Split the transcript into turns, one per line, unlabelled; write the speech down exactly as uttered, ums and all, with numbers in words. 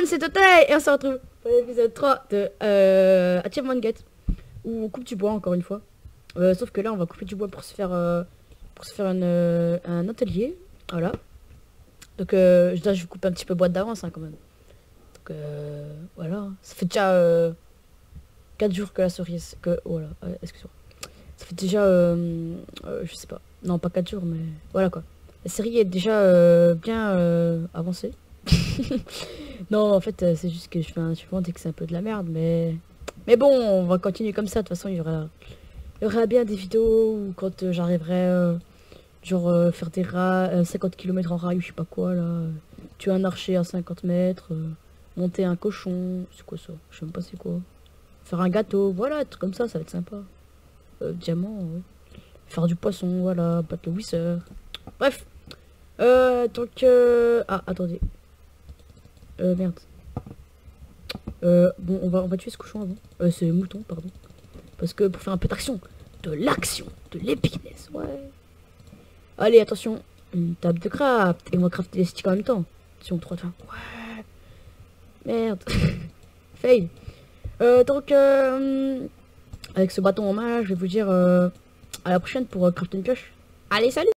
monde, c'est Totai et on se retrouve pour l'épisode trois de euh, Achievement Gate où on coupe du bois encore une fois. Euh, sauf que là on va couper du bois pour se faire euh, pour se faire une, euh, un atelier. Voilà. Donc euh, je, je coupe un petit peu bois d'avance hein, quand même. Donc euh, voilà. Ça fait déjà euh, quatre jours que la cerise que voilà. Euh, excuse-moi. Ça fait déjà euh, euh, je sais pas. Non pas quatre jours mais voilà quoi. La série est déjà euh, bien euh, avancée. Non, en fait, euh, c'est juste que je fais un suivant et que c'est un peu de la merde, mais... Mais bon, on va continuer comme ça, de toute façon, il y aura, il y aura bien des vidéos où quand euh, j'arriverai, euh, genre, euh, faire des rats, euh, cinquante kilomètres en rail ou je sais pas quoi, là, euh, tuer un archer à cinquante mètres, euh, monter un cochon, c'est quoi ça? Je sais même pas c'est quoi. Faire un gâteau, voilà, un truc comme ça, ça va être sympa. Euh, diamant, ouais. Faire du poisson, voilà, battre le whisser. Bref. Euh, donc, euh... Ah, attendez. Euh, merde. Euh, bon, on va, on va tuer ce cochon avant. Euh, ce mouton, pardon. Parce que pour faire un peu d'action. De l'action. De l'épinesse, ouais. Allez, attention. Une table de craft. Et on va crafter des sticks en même temps. Attention, trois, deux, un. Ouais. Merde. Fail. Euh, donc, euh, avec ce bâton en main, je vais vous dire euh, à la prochaine pour euh, crafter une pioche. Allez, salut!